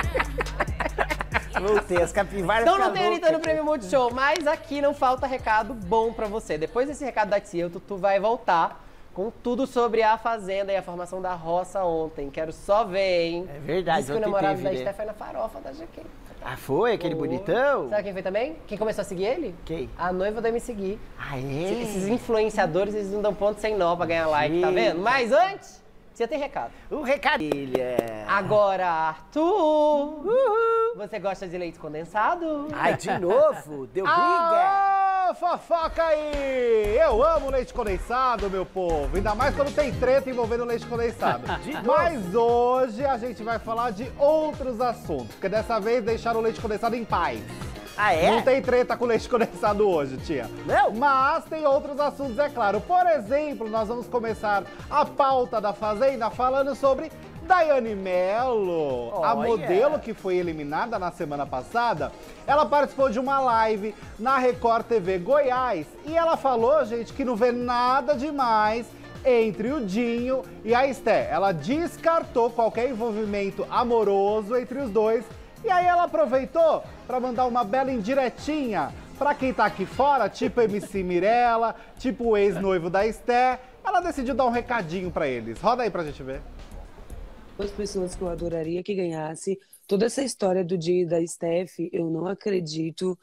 Voltei, as capivaras. Então não tem Anitta no Prêmio Multishow, mas aqui não falta recado bom pra você. Depois desse recado da tia, o Tutu vai voltar com tudo sobre a Fazenda e a formação da roça ontem. Quero só ver, hein? É verdade. Diz que o namorado da Esté foi na farofa da GQ. Ah, foi? Aquele bonitão? Sabe quem foi também? Quem começou a seguir ele? Quem? A noiva do MC. Ah, é? Esses influenciadores, eles não dão ponto sem nó pra ganhar like, tá vendo? Mas antes, você tem recado. O recado. Agora, Arthur, você gosta de leite condensado? Ai, de novo? Deu briga? Fofoca aí! Eu amo leite condensado, meu povo. Ainda mais quando tem treta envolvendo leite condensado. Mas hoje a gente vai falar de outros assuntos, porque dessa vez deixaram o leite condensado em paz. Ah, é? Não tem treta com leite condensado hoje, tia. Não? Mas tem outros assuntos, é claro. Por exemplo, nós vamos começar a pauta da Fazenda falando sobre Daiane Mello, a modelo que foi eliminada na semana passada. Ela participou de uma live na Record TV Goiás e ela falou, gente, que não vê nada demais entre o Dinho e a Esté. Ela descartou qualquer envolvimento amoroso entre os dois. E aí ela aproveitou para mandar uma bela indiretinha para quem tá aqui fora, tipo MC Mirella, tipo o ex-noivo da Esté. Ela decidiu dar um recadinho para eles. Roda aí pra gente ver. As pessoas que eu adoraria que ganhasse. Toda essa história do Dinho e da Steph, eu não acredito.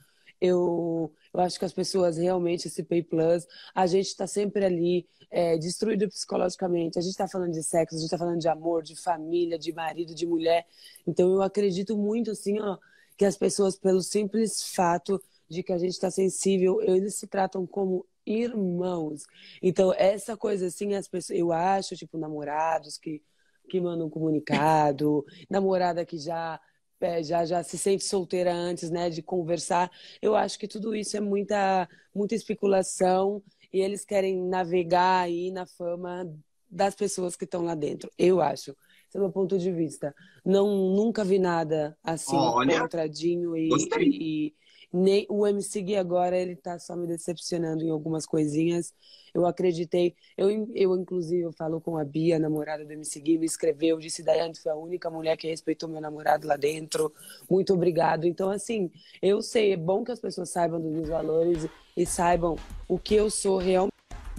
Eu acho que as pessoas realmente, esse Pay Plus, a gente tá sempre ali, destruído psicologicamente. A gente tá falando de sexo, a gente tá falando de amor, de família, de marido, de mulher. Então eu acredito muito, assim, ó, que as pessoas, pelo simples fato de que a gente tá sensível, eles se tratam como irmãos. Então essa coisa, assim, as pessoas, eu acho, tipo, namorados que mandam um comunicado, namorada que já se sente solteira antes, né, de conversar. Eu acho que tudo isso é muita especulação e eles querem navegar aí na fama das pessoas que estão lá dentro. Eu acho. Esse é o meu ponto de vista. Nunca vi nada assim contra Dinho e nem o MC Gui agora, ele tá só me decepcionando em algumas coisinhas. Eu acreditei, eu inclusive eu falo com a Bia, a namorada do MC Gui, me escreveu, disse: Daiane, foi a única mulher que respeitou meu namorado lá dentro, muito obrigado. Então, assim, eu sei, é bom que as pessoas saibam dos meus valores e saibam o que eu sou realmente.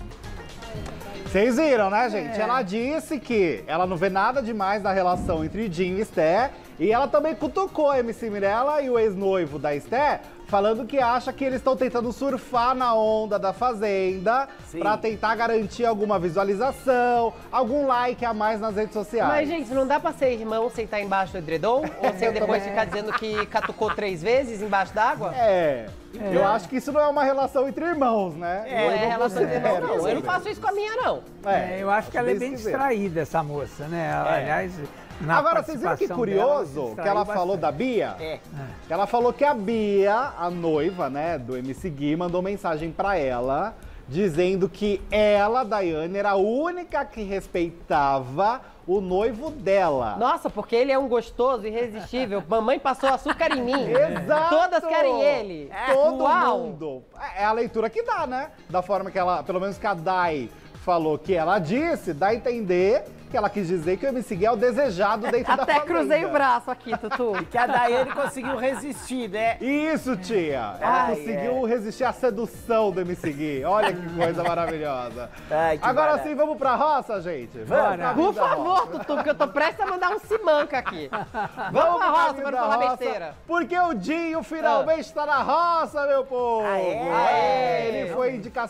Vocês viram, né, gente? Ela disse que ela não vê nada demais na relação entre Dinho e Esté. E ela também cutucou a MC Mirella e o ex-noivo da Esté, falando que acha que eles estão tentando surfar na onda da Fazenda pra tentar garantir alguma visualização, algum like a mais nas redes sociais. Mas, gente, não dá pra ser irmão sem estar embaixo do edredom? Ou sem depois ficar dizendo que catucou 3 vezes embaixo d'água? Eu acho que isso não é uma relação entre irmãos, né? Não é relação entre irmãos, não. Eu não faço isso com a minha, não. Eu acho que ela é bem distraída, essa moça, né? Aliás... Agora, vocês viram que curioso que ela falou da Bia? Ela falou que a Bia, a noiva, né, do MC Gui, mandou mensagem pra ela, dizendo que ela, Daiane, era a única que respeitava o noivo dela. Nossa, porque ele é um gostoso, irresistível. Mamãe passou açúcar em mim. Exato! Todas querem ele. Todo mundo. É a leitura que dá, né? Da forma que ela, pelo menos que a Dai falou que ela disse, dá a entender que ela quis dizer que o MC Gui é o desejado dentro da família. Até cruzei o braço aqui, Tutu. E que a Daiane conseguiu resistir, né? Isso, tia. Ela conseguiu resistir à sedução do MC Gui. Olha que coisa maravilhosa. Agora sim, vamos pra roça, gente? Vamos. Por favor, Tutu, porque eu tô prestes a mandar um simanca aqui. Vamos pra roça pra não falar besteira. Porque o Dinho finalmente está na roça, meu povo. Aê. Ele foi indicação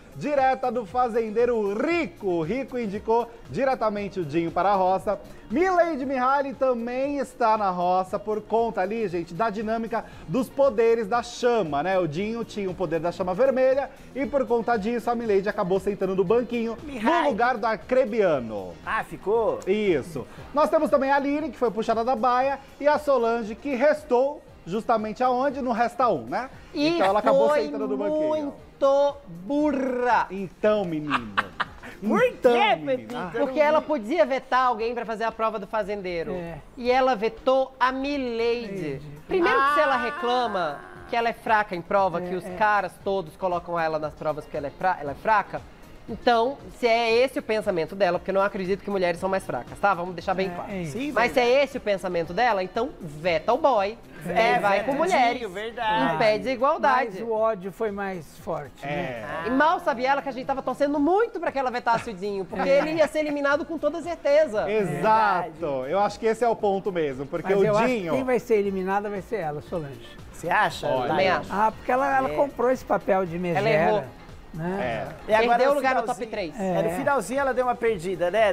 direta do fazendeiro Rico. O Rico indicou diretamente o Dinho para a roça. Milady Mihaly também está na roça por conta ali, gente, da dinâmica dos poderes da chama, né? O Dinho tinha o poder da chama vermelha e por conta disso a Milady acabou sentando no banquinho no lugar do Acrebiano. Ah, ficou? Isso. Nós temos também a Aline, que foi puxada da baia, e a Solange, que restou justamente aonde? No Resta 1, né? E então ela acabou sentando no banquinho. Muito burra. Então, menino. Por então, quê, menina? Pepita? Porque ela podia vetar alguém pra fazer a prova do fazendeiro. E ela vetou a Milady. Primeiro que se ela reclama que ela é fraca em prova, que os caras todos colocam ela nas provas porque ela é fraca, então, se é esse o pensamento dela, porque eu não acredito que mulheres são mais fracas, tá? Vamos deixar bem claro. Sim, mas se é esse o pensamento dela, então veta o boy. Vai com mulheres. Verdade. Impede a igualdade. Mas o ódio foi mais forte, né? E mal sabe ela que a gente tava torcendo muito pra que ela vetasse o Dinho, porque ele ia ser eliminado com toda certeza. Exato. Eu acho que esse é o ponto mesmo, porque Mas o eu acho que Dinho... quem vai ser eliminada vai ser ela, Solange. Você acha? Também acho. Ah, porque ela comprou esse papel de megera. Ela errou. Né? E agora Perdeu no o lugar no finalzinho- top 3. No finalzinho ela deu uma perdida, né?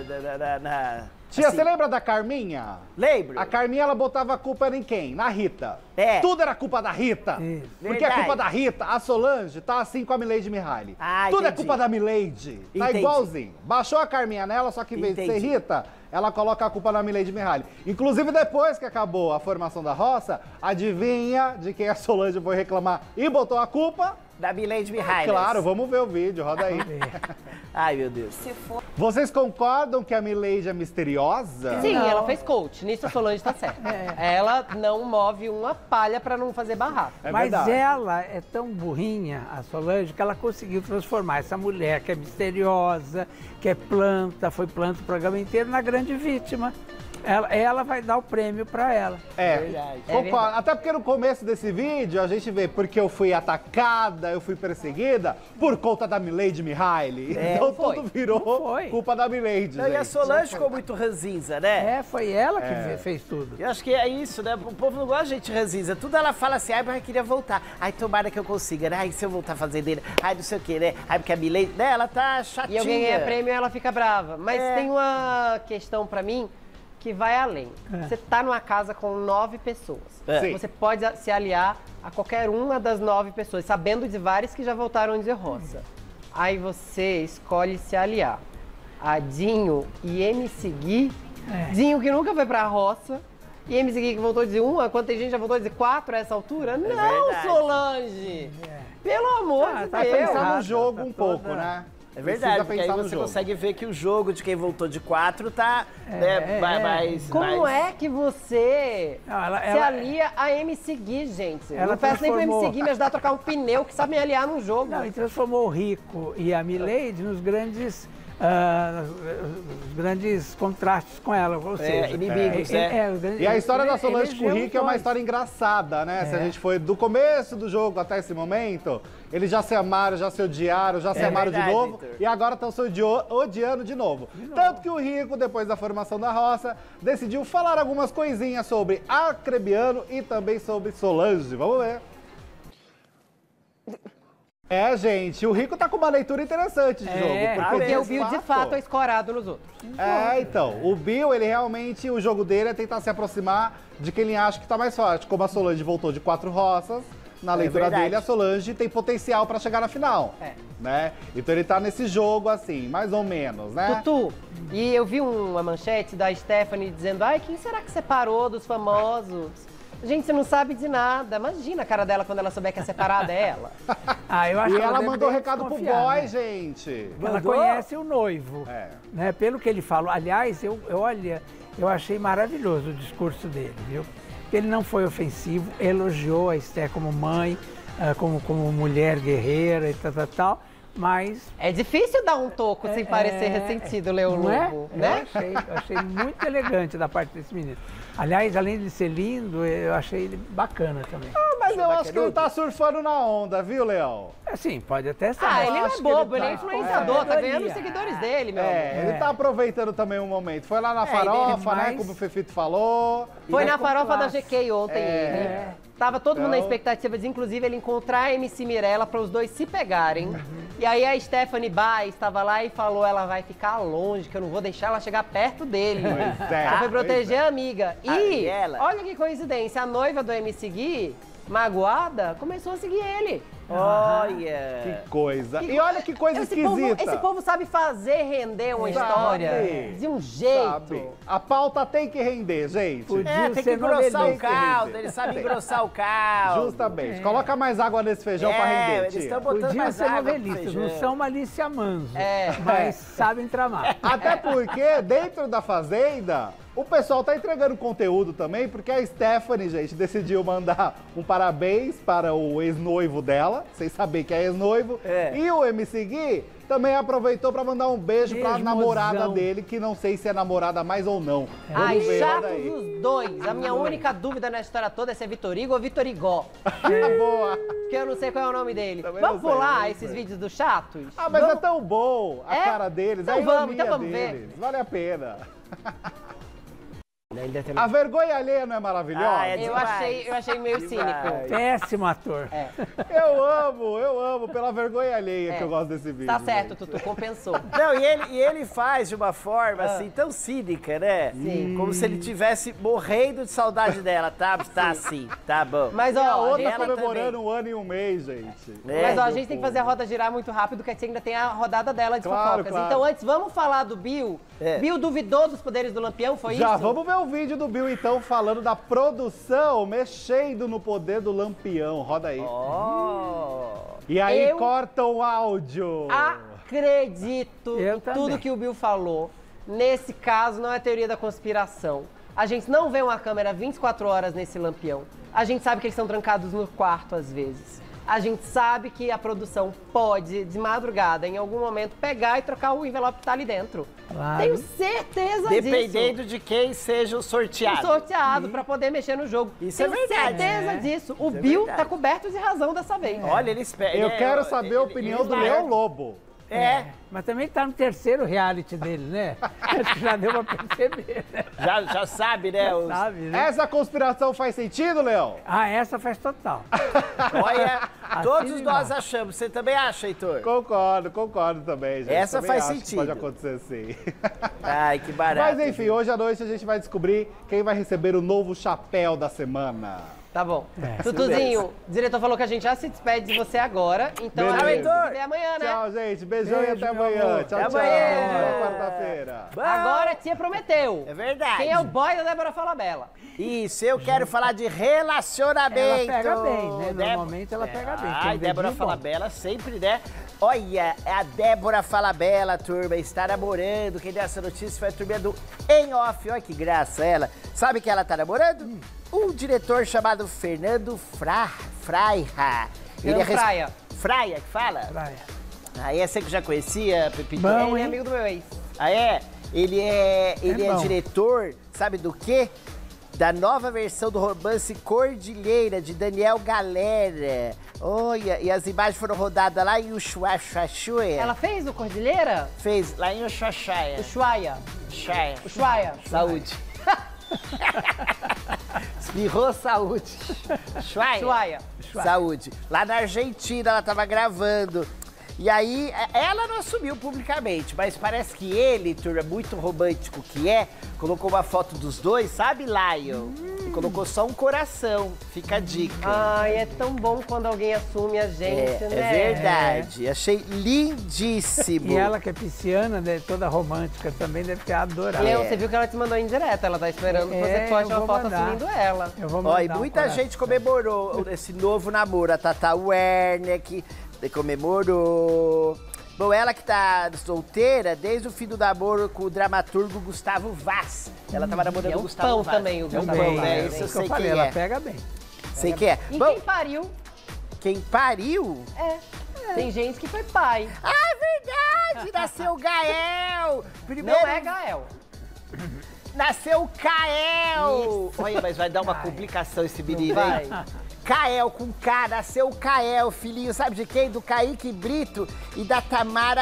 Tia, assim, você lembra da Carminha? Lembro. A Carminha, ela botava a culpa em quem? Na Rita. É. Tudo era culpa da Rita. Isso. Porque é Verdade. culpa da Rita. A Solange tá assim com a Milady Mihaly. Ah, Tudo é entendi. culpa da Milady. Tá Entendi. igualzinho. Baixou a Carminha nela, só que em vez de ser Entendi. Rita, ela coloca a culpa na Milady Mihaly. Inclusive, depois que acabou a formação da roça, adivinha de quem a Solange foi reclamar e botou a culpa? Da Milady Mihaly. Claro, vamos ver o vídeo, roda aí. Ai, meu Deus. Vocês concordam que a Milady é misteriosa? Sim, Não. ela fez coach. Nisso a Solange tá certa. Ela não move uma palha pra não fazer barraco. É Mas verdade. ela é tão burrinha, a Solange, que ela conseguiu transformar essa mulher que é misteriosa, que é planta, foi planta o programa inteiro, na grande vítima. Ela vai dar o prêmio pra ela. É, Verdade. concordo. verdade. Até porque no começo desse vídeo a gente vê porque eu fui atacada, eu fui perseguida por conta da Milady Mihaly. Então foi. tudo virou Não foi. culpa da Milady. Não, e a gente. Solange ficou muito ranzinza, né? Foi ela que fez tudo. Eu acho que é isso, né? O povo não gosta de gente ranzinza. Tudo ela fala assim, ai, mas eu queria voltar. Ai, tomara que eu consiga, né? Ai, se eu voltar fazendeira. Ai, não sei o quê, né? Ai, porque a Milady, né? Ela tá E chatinha. alguém ganha prêmio e ela fica brava. Mas É. tem uma questão pra mim que vai além. Você tá numa casa com 9 pessoas. Sim. Você pode se aliar a qualquer uma das 9 pessoas, sabendo de várias que já voltaram a dizer roça. Aí você escolhe se aliar a Dinho e MC Gui. Dinho que nunca foi pra roça. E MC Gui que voltou a dizer uma, quando tem gente que já voltou a dizer 4 a essa altura. Não, verdade. Solange! Pelo amor de tá Deus! Pensar no errado, jogo tá um pouco, toda- né? É verdade, Precisa porque aí pensar no você jogo. consegue ver que o jogo de quem voltou de 4 tá mais... Como é que você Não, ela- se ela- alia a MC Gui, gente? Ela Não peço nem pro transformou- MC Gui me ajudar a trocar um pneu, que sabe me aliar num jogo. Não, e transformou o Rico e a Milady nos grandes, os grandes contrastes com ela, ou seja... inimigos, né? os grandes- E a história da ele- Solange com o elegeu Rick é uma dois. história engraçada, né? Se a gente foi do começo do jogo até esse momento, eles já se amaram, já se odiaram, já se amaram verdade, de novo Heitor. e agora estão se odiando de novo. Tanto que o Rico, depois da formação da roça, decidiu falar algumas coisinhas sobre Acrebiano e também sobre Solange. Vamos ver. É, gente, o Rico tá com uma leitura interessante de jogo. Porque o Bill, de fato, é escorado nos outros. É, então, o Bill, ele realmente, o jogo dele é tentar se aproximar de quem ele acha que tá mais forte. Como a Solange voltou de 4 roças, na leitura verdade. dele, a Solange tem potencial pra chegar na final. Né? Então ele tá nesse jogo, assim, mais ou menos, né? Tutu, e eu vi uma manchete da Stephanie dizendo, ai, quem será que separou dos famosos? Gente, você não sabe de nada. Imagina a cara dela quando ela souber que é separada dela. Eu acho E que ela deve mandou bem recado pro desconfiar, boy, né? gente. Ela Mandou? conhece o noivo, É. né? Pelo que ele falou. Aliás, eu achei maravilhoso o discurso dele, viu? Ele não foi ofensivo, elogiou a Esté como mãe, como mulher guerreira e tal, mas... É difícil dar um toco sem parecer ressentido, Leão Não é? Lobo, né? Eu achei muito elegante da parte desse menino. Aliás, além de ser lindo, eu achei ele bacana também. Mas eu acho que ele tá surfando na onda, viu, Leão? Assim, pode até ser. Ah, mas ele não é acho que ele bobo, ele tá é influenciador, tá sabedoria. ganhando os seguidores dele, meu amor. Ele tá aproveitando também um momento. Foi lá na farofa, né, mas- como o Fefito falou. Foi E na com farofa da classe. GK ontem. Tava todo mundo na expectativa de, inclusive, ele encontrar a MC Mirella para os dois se pegarem. E aí a Stephanie Baez estava lá e falou, ela vai ficar longe, que eu não vou deixar ela chegar perto dele. Ela foi proteger a amiga. E olha que coincidência, a noiva do MC Gui, magoada, começou a seguir ele. Olha! Que coisa. E olha que coisa esquisita. Esse povo sabe fazer render uma história de um jeito. Sabe. A pauta tem que render, gente. Tem que engrossar o caldo, eles sabem engrossar o caldo. Justamente. Coloca mais água nesse feijão pra render, eles estão botando Podiam mais ser água novelistas, não são Malícia Manso, mas sabem tramar. Até porque, dentro da Fazenda, o pessoal tá entregando conteúdo também, porque a Stephanie, gente, decidiu mandar um parabéns para o ex-noivo dela, sem saber que é ex-noivo. E o MC Gui também aproveitou para mandar um beijo pra namorada dele, que não sei se é namorada mais ou não. Ai, chatos os dois. A minha única dúvida na história toda é se é Vitorigo ou Vitorigó. Boa. Porque eu não sei qual é o nome dele. Também Vamos não sei, pular não esses sei. vídeos do chatos? Ah, mas é tão bom a cara deles, Então a vamos, ironia então vamos deles. ver. Vale a pena. A vergonha alheia não é maravilhosa? Eu achei meio cínico. Péssimo ator. Eu amo, pela vergonha alheia que eu gosto desse vídeo. Tá certo, gente. Tutu, compensou. Não, e ele faz de uma forma, assim, tão cínica, né? Sim. Como se ele tivesse morrendo de saudade dela, tá? Tá assim, tá bom. Mas, E a ó, outra ela comemorando também. 1 ano e 1 mês, gente. Mas ó, a gente tem que fazer a roda girar muito rápido, porque ainda tem a rodada dela de Claro, fofocas. claro. Então antes, vamos falar do Bill. Bill duvidou dos poderes do Lampião, foi Já isso? vamos ver o vídeo do Bill, então, falando da produção, mexendo no poder do Lampião. Roda aí. E aí corta o áudio. Acredito Eu em também. tudo que o Bill falou. Nesse caso, não é teoria da conspiração. A gente não vê uma câmera 24 horas nesse Lampião. A gente sabe que eles são trancados no quarto às vezes. A gente sabe que a produção pode, de madrugada, em algum momento, pegar e trocar o envelope que tá ali dentro. Claro. Tenho certeza disso. Dependendo de quem seja o sorteado. Sorteado pra poder mexer no jogo. Isso é Tenho verdade. certeza disso. O Isso é Bill verdade. tá coberto de razão dessa vez. Olha, ele espera. Eu quero saber a opinião do Leão Lobo. Mas também tá no terceiro reality dele, né? Acho que já deu pra perceber, né? Já sabe, né? Sabe, né? Essa conspiração faz sentido, Leão? Ah, essa faz total. Olha, todos Assim nós não. achamos. Você também acha, Heitor? Concordo também, gente. Essa Também faz acho que sentido. Pode acontecer sim. Ai, que barato. Mas enfim, hoje à noite a gente vai descobrir quem vai receber o novo chapéu da semana. Tá bom. Tutuzinho, o diretor falou que a gente já se despede de você agora. Então Beleza. a gente se vê amanhã, né? Tchau, gente. Beijão e Beijo, até meu amanhã. amor. Tchau, Até tchau. amanhã. Boa quarta-feira. Agora a tia prometeu. É verdade. Quem é o boy da Débora Falabella? Isso, eu quero falar de relacionamento. Ela pega bem, né? Débora- Normalmente ela pega bem. Ai, Tem um Débora dedinho bom. Falabella sempre, né? Olha, a Débora Falabella, turma, está namorando. Quem deu essa notícia foi a turma do Em Off. Olha que graça ela. Sabe quem ela tá namorando? Um diretor chamado Fernando Fraia. Fraia. Fraia, que fala? Praia. Ah, é você que já conhecia, Pepito? Bom, Ele é hein? amigo do meu ex. Ah, é? Ele é bom. diretor, sabe do quê? Da nova versão do romance Cordilheira, de Daniel Galera. Olha, e as imagens foram rodadas lá em Ushuaia. Ela fez o Cordilheira? Fez lá em Ushuaia. Ushuaia. Ushuaia. Saúde. Espirrou, saúde. Ushuaia. Saúde. Lá na Argentina ela tava gravando. E aí, ela não assumiu publicamente, mas parece que ele, turma, muito romântico que é, colocou uma foto dos dois, sabe, Lion? E colocou só um coração. Fica a dica. Ai, é tão bom quando alguém assume a gente, né? É verdade. Achei lindíssimo. E ela que é pisciana, né, toda romântica, também deve ter adorado. Leão, você viu que ela te mandou em direta, ela tá esperando que você poste eu uma vou foto mandar. assumindo ela. Eu vou Ó, e mandar um muita coração. gente comemorou esse novo namoro. A Tata Werneck comemorou. Bom, ela que tá solteira desde o fim do namoro com o dramaturgo Gustavo Vaz. Ela tava namorando é um o Gustavo pão Vaz. também, o É um Gustavo pão, Vaz, né? né? Isso eu Isso que eu sei falei, quem ela é. pega bem. Sei quem é. E Bom, quem pariu, quem pariu? tem gente que foi pai. Ah, é verdade! Nasceu o Gael! Primeiro, Não é Gael. nasceu o Kael! Olha, mas vai dar uma complicação esse menino, Vai. hein? Kael com K, nasceu o Kael, filhinho, sabe de quem? Do Kaique Brito e da Tamara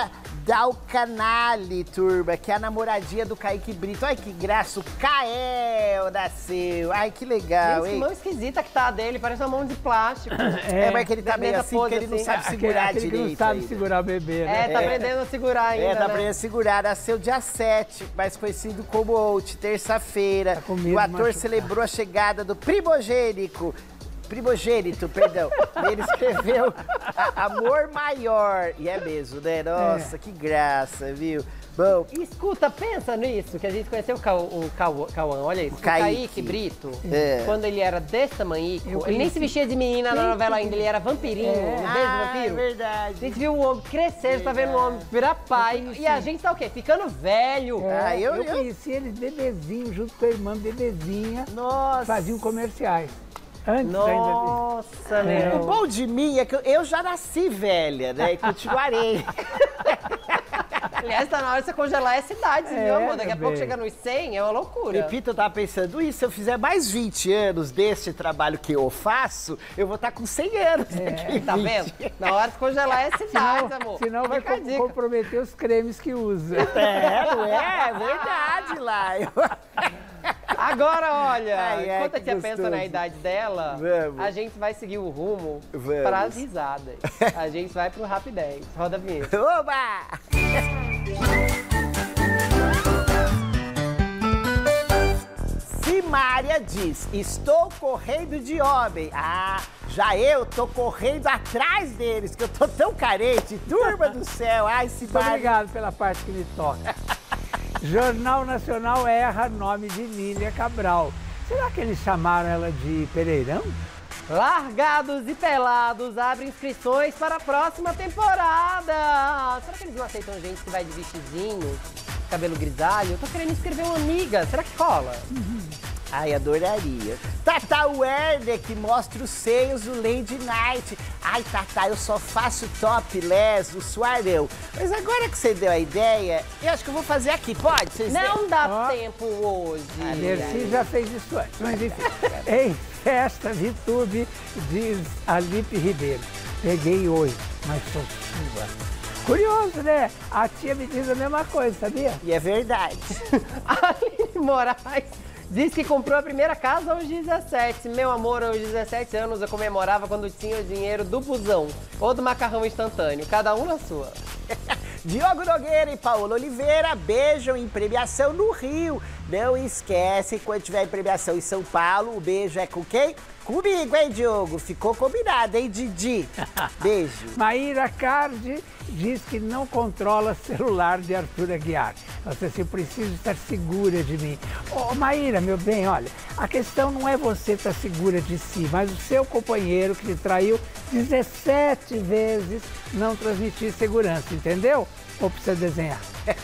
Dalcanali, turma, que é a namoradinha do Kaique Brito. Ai, que graça, o Kael nasceu. Ai, que legal, gente, hein? que mão esquisita que tá dele, parece uma mão de plástico. Mas que ele tá meio assim, porque ele não sabe segurar direito. Ele não sabe segurar o bebê, né? Tá aprendendo a segurar ainda, tá aprendendo a segurar. Nasceu dia 7, mais conhecido como Out, terça-feira. Tá o ator celebrou a chegada do primogênito, perdão. Ele escreveu Amor Maior. E é mesmo, né? Nossa, que graça, viu? Bom, escuta, pensa nisso, que a gente conheceu o Cauã, olha isso. O Kaique Brito, quando ele era desse tamanhico, ele nem se vestia de menina na novela ainda, ele era vampirinho, beijo vampiro. É verdade. A gente viu o homem crescer, tá vendo o homem virar pai, e a gente tá o quê? Ficando velho. Eu conheci ele bebezinho, junto com a irmã bebezinha. Nossa. Faziam comerciais. Antes Nossa, meu. O bom de mim é que eu já nasci velha, né? E continuarei. Aliás, tá na hora de você congelar essa idade, viu, amor? Daqui a pouco chega nos 100, é uma loucura. Pepita, eu tava pensando isso, se eu fizer mais 20 anos desse trabalho que eu faço, eu vou estar com 100 anos daqui. Tá vendo? Na hora de congelar essa idade, amor. Senão vai comprometer os cremes que usa. Não é verdade, lá. Agora, olha, enquanto a tia pensa na idade dela, a gente vai seguir o rumo para as risadas. A gente vai pro Rapidez. Roda a vinheta. Oba! Simária diz, estou correndo de homem. Já eu tô correndo atrás deles, que eu tô tão carente. Turma do céu, ai, Simária. Obrigado pela parte que me toca. Jornal Nacional erra nome de Lília Cabral. Será que eles chamaram ela de Pereirão? Largados e Pelados abre inscrições para a próxima temporada. Será que eles não aceitam gente que vai de vestidinho, cabelo grisalho? Eu tô querendo inscrever uma amiga. Será que cola? Ai, adoraria. Tata Werneck mostra os seios do Lady Night. Ai, Tata, eu só faço topless, o suarão. Mas agora que você deu a ideia, eu acho que eu vou fazer aqui, pode? Não dá tempo hoje. A Mercy já fez isso antes, mas enfim. Ei, festa VTube, diz Alipe Ribeiro. Peguei hoje, mas sou sua. Curioso, né? A tia me diz a mesma coisa, sabia? E é verdade. Aline Moraes diz que comprou a primeira casa aos 17. Meu amor, aos 17 anos eu comemorava quando tinha o dinheiro do busão ou do macarrão instantâneo, cada um na sua. Diogo Nogueira e Paola Oliveira beijam em premiação no Rio. Não esquece, quando tiver em premiação em São Paulo, o beijo é com quem? Comigo, hein, Diogo? Ficou combinado, hein, Didi? Beijo. Maíra Cardi diz que não controla celular de Arthur Aguiar. Você se precisa estar segura de mim. Ô, Maíra, meu bem, olha, a questão não é você estar segura de si, mas o seu companheiro que lhe traiu 17 vezes não transmitir segurança, entendeu? Ou precisa desenhar?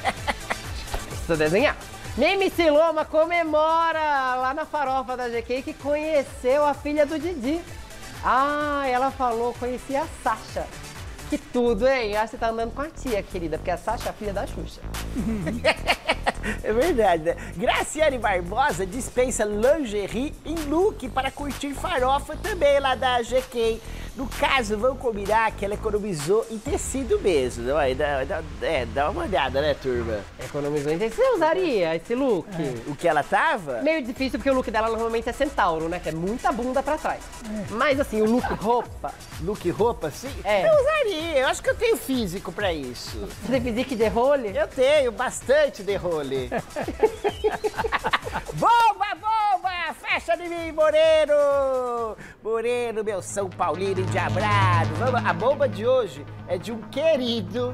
Precisa desenhar. Mimi Siloma comemora lá na farofa da GK que conheceu a filha do Didi. Ela falou, conheci a Sasha. Que tudo, hein? Acho que você tá andando com a tia, querida, porque a Sasha é a filha da Xuxa. É verdade, né? Graciane Barbosa dispensa lingerie em look para curtir farofa também lá da GK. No caso, vamos combinar que ela economizou em tecido mesmo. Dá uma olhada, né, turma? Economizou em tecido. Você usaria esse look? O que ela tava? Meio difícil, porque o look dela normalmente é centauro, né? Que é muita bunda pra trás. Mas assim, o look roupa... Look roupa, sim? É. Eu usaria. Eu acho que eu tenho físico pra isso. Você tem físico de role? Eu tenho bastante de role. Bomba, bomba! Festa de mim, Moreno! Moreno, meu São Paulino endiabrado. Vamos, a bomba de hoje é de um querido.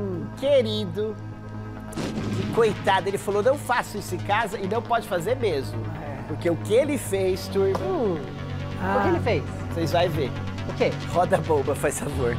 Coitado, ele falou, não faço isso em casa e não pode fazer mesmo. Porque o que ele fez, turma... O que ele fez? Vocês vão ver. O quê? Roda a bomba, faz favor.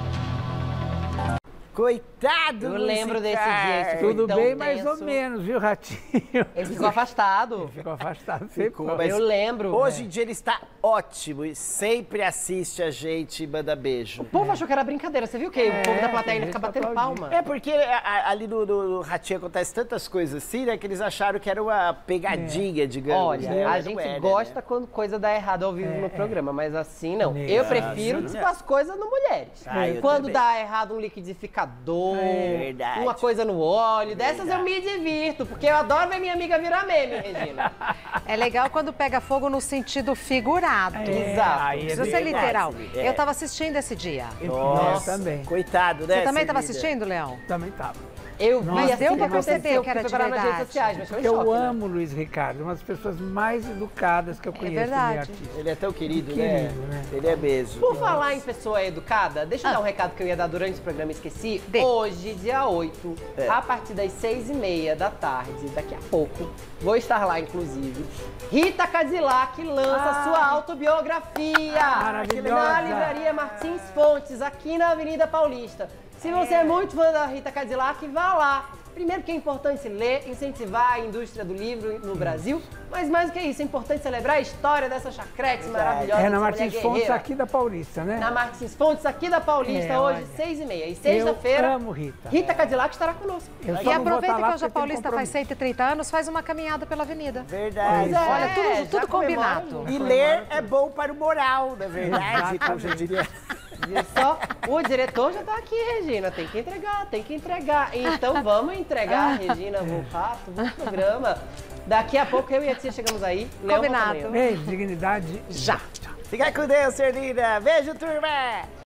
Coitado, eu lembro desse dia. Tudo bem, mais ou menos, viu, Ratinho? Ele ficou afastado. Ele ficou afastado. Mas eu lembro. Hoje em dia ele está ótimo e sempre assiste a gente e manda beijo. O povo achou que era brincadeira. Você viu que o povo da plateia ainda fica batendo palma. É porque ali no Ratinho acontece tantas coisas assim, né? Que eles acharam que era uma pegadinha, digamos. Olha, né? a gente gosta quando coisa dá errado ao vivo no programa, mas assim não. Eu prefiro as coisas no Mulheres. Quando dá errado um liquidificador, liquidificador, uma coisa no óleo. Dessas eu me divirto, porque eu adoro ver minha amiga virar meme, Regina. É legal quando pega fogo no sentido figurado. Exato. Não precisa ser literal. Eu tava assistindo esse dia. Nossa, também. Coitado, né? Você também tava assistindo, Leão? Também tava. Eu vi Mas assim deu que pra perceber aconteceu, que era de fui procurar nas redes verdade. sociais, mas foi um Eu choque, né? amo o Luiz Ricardo, uma das pessoas mais educadas que eu conheço. verdade. Artista. Ele é tão querido, Querido, né? Ele é mesmo. Por falar em pessoa educada, deixa eu dar um recado que eu ia dar durante o programa e esqueci. Hoje, dia 8, a partir das 6h30 da tarde, daqui a pouco, vou estar lá, inclusive. Rita Cadillac lança sua autobiografia Maravilhosa. na Livraria Martins Fontes, aqui na Avenida Paulista. Se você é muito fã da Rita Cadillac, vá lá. Primeiro que é importante ler, incentivar a indústria do livro no Brasil, mas mais do que isso, é importante celebrar a história dessa chacrete maravilhosa. É na Martins Fontes aqui da Paulista, né? Na Martins Fontes aqui da Paulista, hoje, 6h30. E sexta-feira, Eu amo Rita. Rita Cadillac estará conosco. E aproveita que hoje a Paulista faz 130 anos, faz uma caminhada pela avenida. Verdade. Olha, tudo combinado. E ler é bom para o moral, na verdade, como eu diria. Só, o diretor já tá aqui, Regina. Tem que entregar. Então vamos entregar, Regina Volpato, no programa. Daqui a pouco eu e a tia chegamos aí. Combinado. Beijo, dignidade. Já. Fica com Deus, Serlina. Beijo, turma.